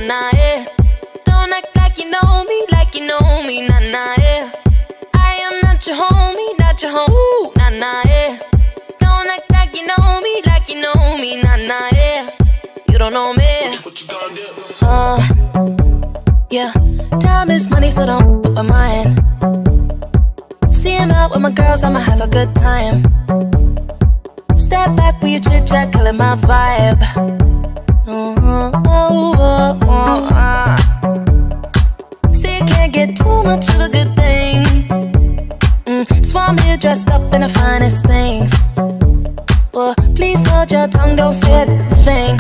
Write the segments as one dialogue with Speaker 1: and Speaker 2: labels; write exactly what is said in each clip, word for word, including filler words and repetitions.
Speaker 1: nah, yeah. Don't act like you know me, like you know me, nah, nah, yeah. I am not your homie, not your home, nah, nah, yeah. Don't act like you know me, like you know me, nah, nah, yeah. You don't know me. What you gonna do? Uh, yeah. Time is money, so don't put my mind. See him out with my girls, I'ma have a good time. Step back with your chit chat, killing my vibe. Oh, oh, oh, oh, uh. See, you can't get too much of a good thing. Mm, so I'm here dressed up in the finest things. Well, please hold your tongue, don't say a thing.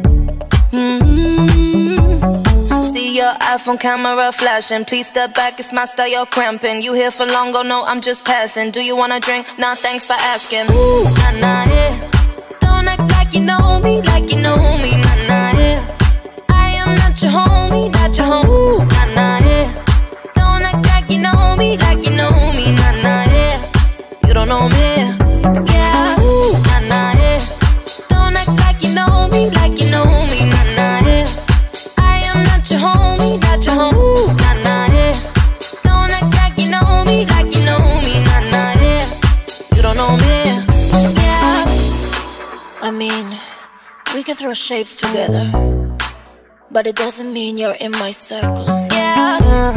Speaker 1: Mm-hmm. See your iPhone camera flashing. Please step back, it's my style, you're cramping. You here for long, oh no, I'm just passing. Do you wanna drink? Nah, thanks for asking. Ooh, nah, nah, yeah. Don't act like you know me, like you know me, nah, nah, yeah. I am not your homie, not your home, ooh, nah, nah, yeah. Don't act like you know me, like you know me, nah, nah, yeah. You don't know me, yeah, ooh, nah, nah, yeah. Don't act like you know me, like you know me, nah, nah, yeah. I am not your homie, not your home, ooh, nah, nah, yeah. Don't act like you know me, like you know me, nah, nah, yeah. You don't know me, yeah. I mean, we can throw shapes together, but it doesn't mean you're in my circle, yeah. uh,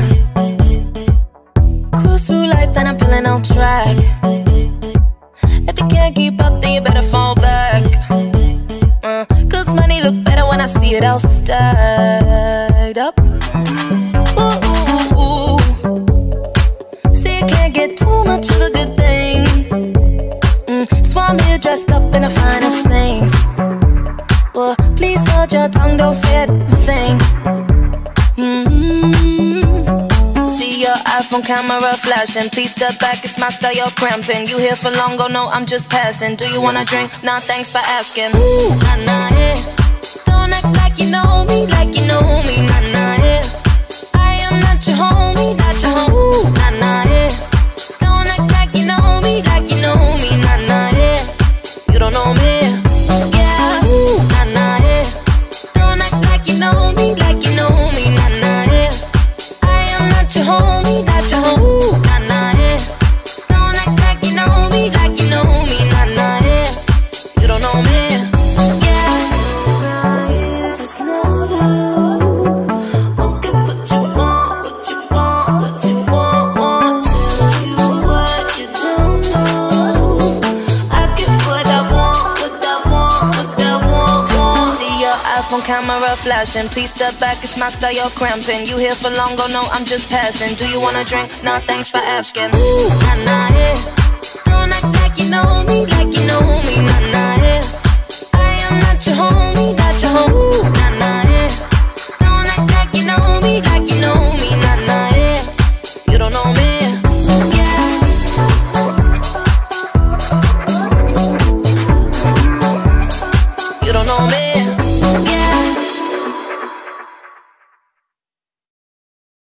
Speaker 1: Cruise through life and I'm feeling on track. If you can't keep up, then you better fall back. uh, Cause money look better when I see it all stacked up. Ooh, ooh, ooh, ooh. See, you can't get too much of a good thing. mm, So I'm here dressed up in the finest things. Well, please hold your tongue, don't say a thing. Mm-hmm. See your iPhone camera flashing. Please step back, it's my style, you're cramping. You here for long, oh no, I'm just passing. Do you wanna drink? Nah, thanks for asking. Ooh, nah, nah, yeah. Don't act like you know me, like you know me, nah, nah, yeah. I am not your homie, not your home, ooh, nah, nah, yeah. Don't act like you know me, like you know me, nah, nah, yeah. You don't know me, yeah, ooh, nah, nah, yeah. Don't act like you know me, like you know me, nah, nah, yeah. I am not your homie, not your home, ooh, nah, nah, yeah. Don't act like you know me, like you know me, nah, nah, yeah. You don't know me, yeah. I just know that won't get what you want, what you want, what you want, want. Tell you what you don't know. I get what I want, what I want, what I want, want. See your iPhone camera flashing. Please step back, it's my style, you're cramping. You here for long, oh no, I'm just passing. Do you wanna drink? Nah, thanks for asking. Ooh, nah, nah, yeah. Don't act like you know me, like you know me, nah, nah, yeah. I am not your homie, not your home.